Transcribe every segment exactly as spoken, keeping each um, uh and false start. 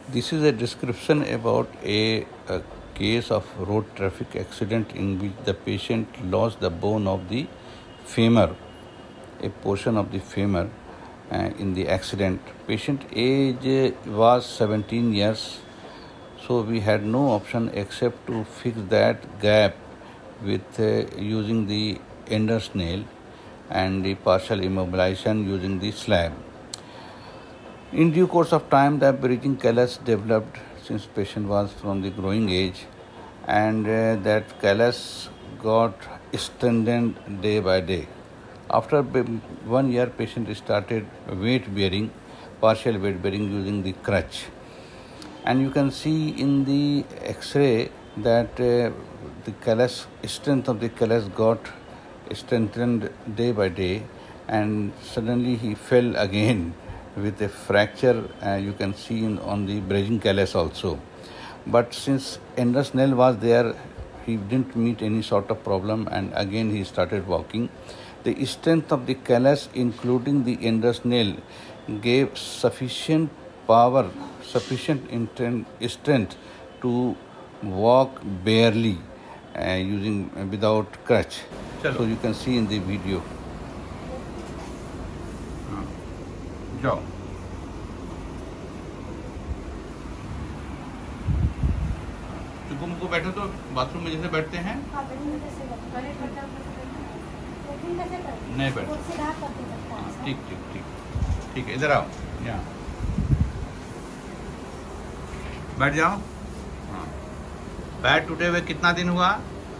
This is a description about a, a case of road traffic accident in which the patient lost the bone of the femur, a portion of the femur uh, in the accident. Patient age was seventeen years, so we had no option except to fix that gap with uh, using the Enders nail and the partial immobilization using the slab. In due course of time, the bridging callus developed since patient was from the growing age, and uh, that callus got strengthened day by day. After one year, patient started weight bearing, partial weight bearing using the crutch. And you can see in the X-ray that uh, the callus, strength of the callus got strengthened day by day, and suddenly he fell again with a fracture. Uh, you can see in, on the bridging callus also. But since Enders nail was there, he didn't meet any sort of problem, and again he started walking. The strength of the callus, including the Enders nail, gave sufficient power, sufficient intent, strength to walk barely uh, using uh, without crutch. So you can see in the video. जाओ चुप मुको बैठो तो bathroom में जैसे बैठते हैं नहीं बैठ ठीक ठीक ठीक ठीक है इधर आओ यहाँ बैठ जाओ हाँ पैर टूटे हुए कितना दिन हुआ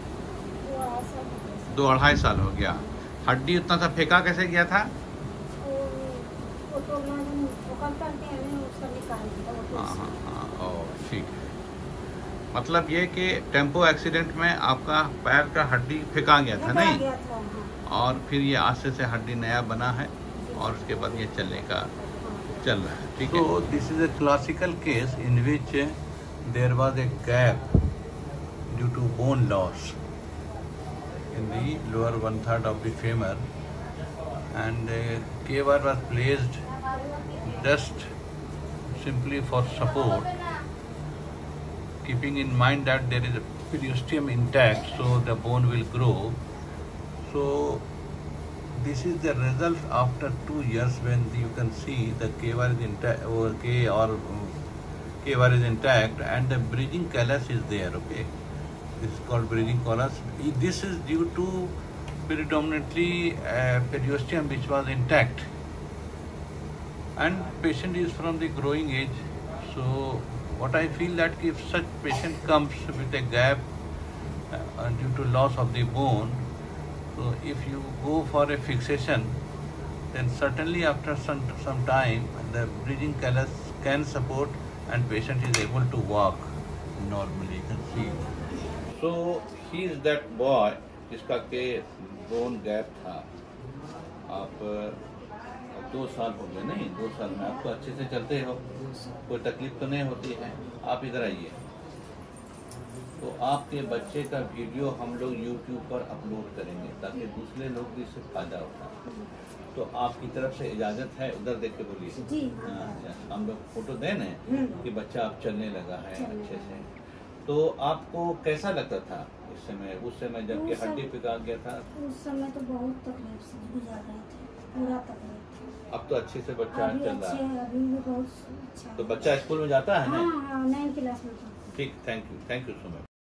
दो अढ़ाई साल हो गया हड्डी उतना सा फेंका कैसे गया था हाँ हाँ हाँ ठीक है मतलब ये कि टेम्पो एक्सीडेंट में आपका पैर का हड्डी फेंका गया था नहीं और फिर ये आस्ते से हड्डी नया बना है और उसके बाद ये चलने का चल रहा है ठीक है तो this is a classical case in which there was a gap due to bone loss in the lower one third of the femur and uh, K-bar was placed just simply for support, keeping in mind that there is a periosteum intact, so the bone will grow. So this is the result after two years when you can see the K-bar is intact or K or K-bar is intact and the bridging callus is there. Okay, this is called bridging callus. This is due to predominantly uh, periosteum which was intact, and patient is from the growing age. So what I feel that if such patient comes with a gap uh, due to loss of the bone, so if you go for a fixation, then certainly after some, some time the bridging callus can support and patient is able to walk normally, you can see. So he is that boy जिसका के bone gap था आप दो साल हो गए नहीं दो साल में आपको अच्छे से चलते हो कोई तकलीफ तो नहीं होती है आप इधर आइए तो आपके बच्चे का वीडियो हम लोग यूट्यूब पर अपलोड करेंगे ताकि दूसरे लोग भी इससे फायदा उठाएं तो आपकी तरफ से इजाज़त है उधर देख के बोलिए जी हम लोग फोटो दें ना कि बच्चा आप चलने लगा है अच्छे से तो आपको कैसा लगता था इस समय उस समय जबकि हड्डी पिघा गया था उस समय तो बहुत तकलीफ से गुजार रहे थे पूरा तकलीफ अब तो अच्छे से बच्चा चल रहा है अभी भी बहुत अच्छा तो बच्चा स्कूल में जाता है ना हाँ हाँ नाइन क्लास में ठीक thank you thank you so much